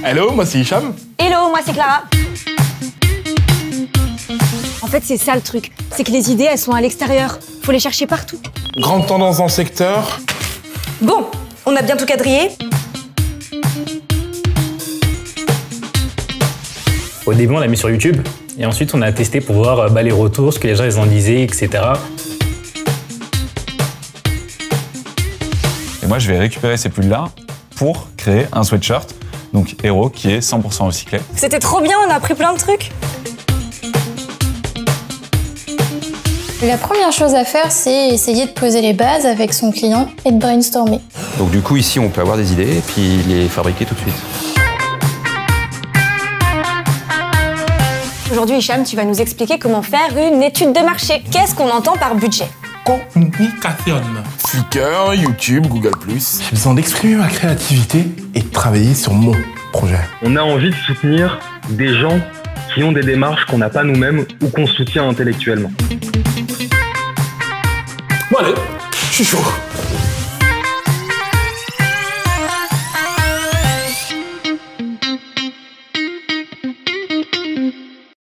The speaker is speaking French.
Hello, moi c'est Hicham. Hello, moi c'est Clara. En fait, c'est ça le truc. C'est que les idées, elles sont à l'extérieur. Faut les chercher partout. Grande tendance dans le secteur. Bon, on a bien tout quadrillé. Au début, on l'a mis sur YouTube. Et ensuite, on a testé pour voir les retours, ce que les gens ils en disaient, etc. Et moi, je vais récupérer ces pulls-là pour créer un sweatshirt, donc Hero, qui est 100% recyclé. C'était trop bien, on a appris plein de trucs. La première chose à faire, c'est essayer de poser les bases avec son client et de brainstormer. Donc du coup, ici, on peut avoir des idées et puis les fabriquer tout de suite. Aujourd'hui, Hicham, tu vas nous expliquer comment faire une étude de marché. Qu'est-ce qu'on entend par budget? Communication. Flickr, YouTube, Google+. J'ai besoin d'exprimer ma créativité et de travailler sur mon projet. On a envie de soutenir des gens qui ont des démarches qu'on n'a pas nous-mêmes ou qu'on soutient intellectuellement. Bon allez, je suis chaud.